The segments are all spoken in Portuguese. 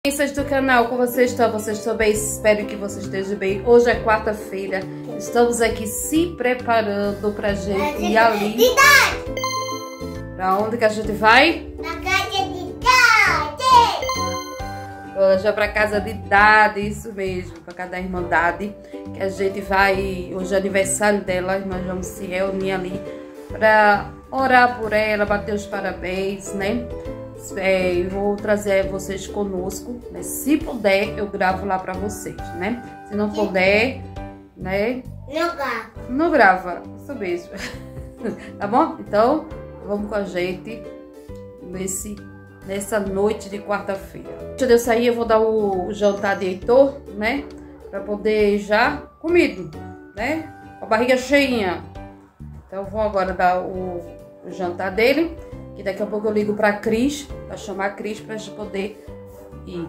Vocês do canal, como vocês estão? Vocês estão bem? Espero que vocês estejam bem. Hoje é quarta-feira. Estamos aqui se preparando pra gente ir ali. Pra onde que a gente vai? Na casa de Dade. Hoje é pra casa de Dade, isso mesmo. Pra casa da irmã Dade. Que a gente vai... Hoje é aniversário dela. Nós vamos se reunir ali pra orar por ela, bater os parabéns, né? Vou trazer vocês conosco, né? Se puder, eu gravo lá pra vocês, né? Se não puder, né? Não grava, isso mesmo. Tá bom? Então, vamos com a gente nessa noite de quarta-feira. Antes de eu sair, eu vou dar o jantar de Heitor, né? Pra poder já comido, né? Com a barriga cheinha. Então, eu vou agora dar o jantar dele. Que daqui a pouco eu ligo pra Cris, pra chamar a Cris pra gente poder ir.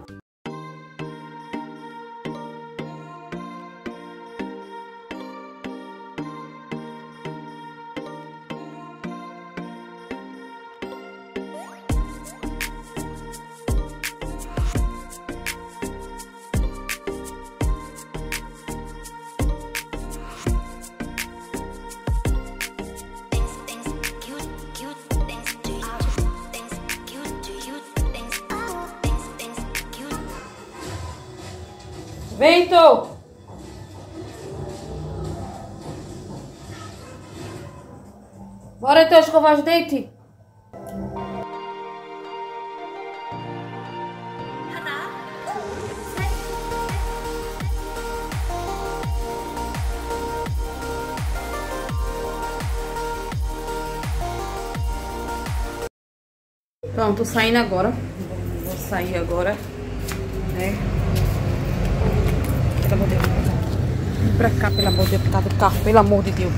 Vem, Tô! Bora então escovar os dentes? Pronto, tô saindo agora. Vou sair agora, né? Pelo amor de Deus. Vem pra cá, pelo amor de Deus, tá do carro, pelo amor de Deus.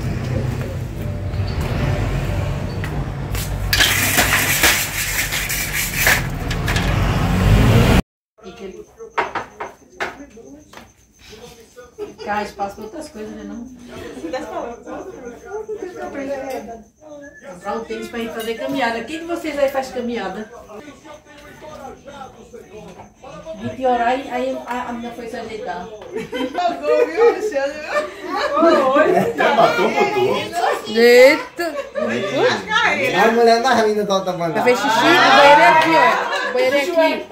Ficar espaço para outras coisas, né? Não? Comprar um tênis pra ir fazer caminhada. Quem de vocês aí faz caminhada? De que orar, aí a menina foi se ajeitar. Pagou, viu, Alexandre? Já matou, botou. Eita! A mulher na ainda da outra banda. Vai ver xixi, o banheiro é aqui, ó. O banheiro é aqui.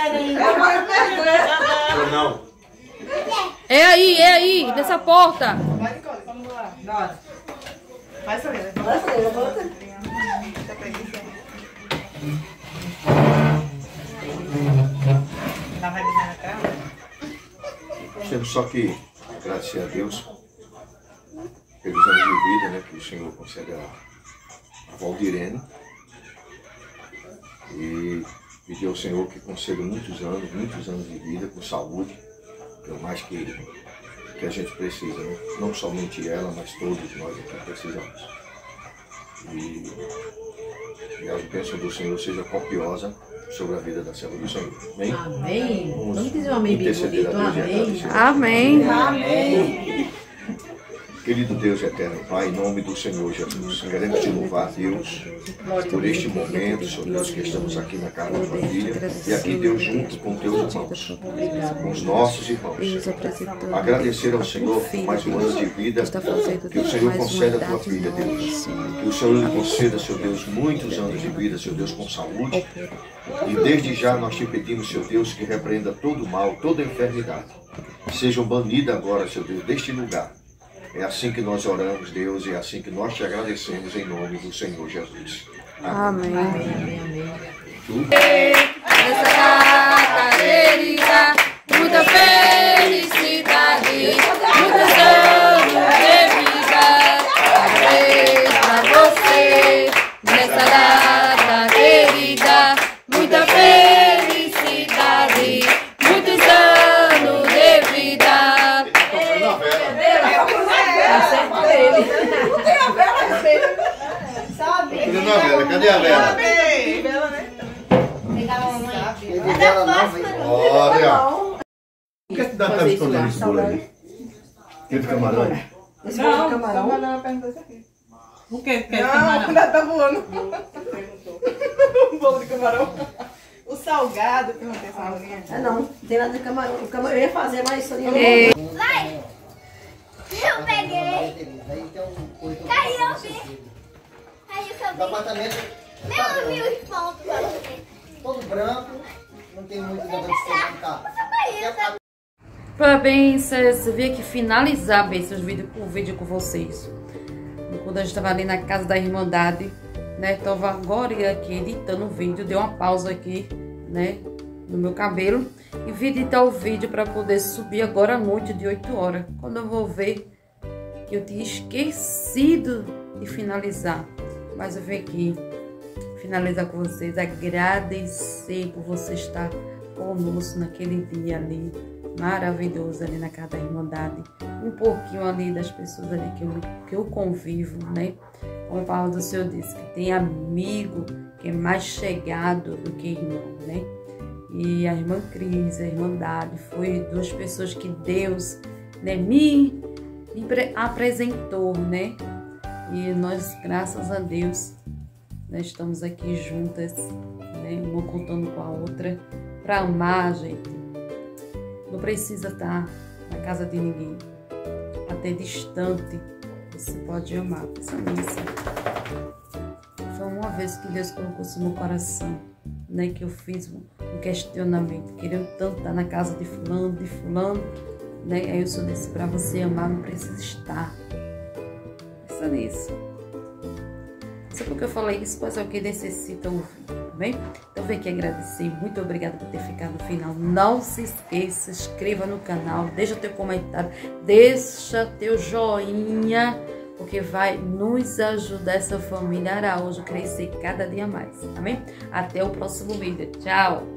Não. É aí, nessa porta. Vai, Nicole, vamos lá. Bora. Vai, Sorena. Vai, Sorena, bota. Tá preguiça. Ela vai deixar na cara? Temos só que agradecer a Deus pelos anos de vida, né, que o Senhor concede a Valdirene. E pedir ao Senhor que conceda muitos anos de vida com saúde, que é o mais que a gente precisa, né? Não somente ela, mas todos nós aqui precisamos. E a bênção do Senhor seja copiosa sobre a vida da serva do Senhor. Amém? Amém. Vamos dizer um amém bem bonito. Amém. Amém. Querido Deus eterno, Pai, em nome do Senhor Jesus, queremos te louvar, Deus, por este momento, Senhor Deus, que estamos aqui na casa da família e aqui, Deus, junto com teus irmãos, com os nossos irmãos. Agradecer ao Senhor por mais um ano de vida que o Senhor conceda à tua filha, Deus. Que o Senhor lhe conceda, Senhor Deus, muitos anos de vida, Senhor Deus, com saúde. E desde já nós te pedimos, Senhor Deus, que repreenda todo o mal, toda a enfermidade. Sejam banidas agora, Senhor Deus, deste lugar. É assim que nós oramos, Deus, e é assim que nós te agradecemos em nome do Senhor Jesus. Amém. Amém. Nessa data querida, muita felicidade, muitos anos de vida. Parabéns pra você. Nessa data querida, muita felicidade, muitos anos de vida. Cadê a vela? Vela, né? Olha! Por que você tá escondendo esse bolo aí? Aquele de camarão? Esse bolo de camarão? Não, perguntou isso aqui. O que? Não, ainda tá voando. Um bolo de camarão. O salgado, que não tem salgadinho. É não tem nada de camarão. O camarão eu ia fazer, mas isso ali não. Vai! Eu peguei! Aí tem um coito. Caiu, eu vi! Caiu Do também! apartamento Meu amigo, os pontos pra você! todo branco, não tem muito negócio de ser no carro. Para bem, você vê que finalizar bem o vídeo com vocês. Quando a gente estava ali na casa da Irmandade, né? Tava agora aqui editando o vídeo, dei uma pausa aqui, né? No meu cabelo. E vim editar o vídeo para poder subir agora à noite de 8 horas. Quando eu vou ver que eu tinha esquecido de finalizar. Mas eu vim aqui finalizar com vocês, agradecer por você estar conosco naquele dia ali maravilhoso ali na casa da Irmandade, um pouquinho ali das pessoas ali que eu convivo, né? Como a palavra do Senhor disse, que tem amigo que é mais chegado do que irmão, né? E a irmã Cris, a Irmandade, foi duas pessoas que Deus, né, me apresentou, né? E nós, graças a Deus, nós estamos aqui juntas, né? Uma contando com a outra, para amar, gente. Não precisa estar na casa de ninguém, até distante, você pode amar. Pensa nisso. Foi uma vez que Deus colocou isso no coração, né? Que eu fiz um questionamento, querendo tanto estar na casa de fulano, né? Aí eu só disse, para você amar, não precisa estar. Pensa nisso. Não sei porque eu falei isso, mas é o que necessita ouvir, tá bem? Então vem aqui agradecer, muito obrigada por ter ficado no final. Não se esqueça, se inscreva no canal, deixa teu comentário, deixa teu joinha, porque vai nos ajudar essa família Araújo a crescer cada dia mais, tá bem? Até o próximo vídeo, tchau!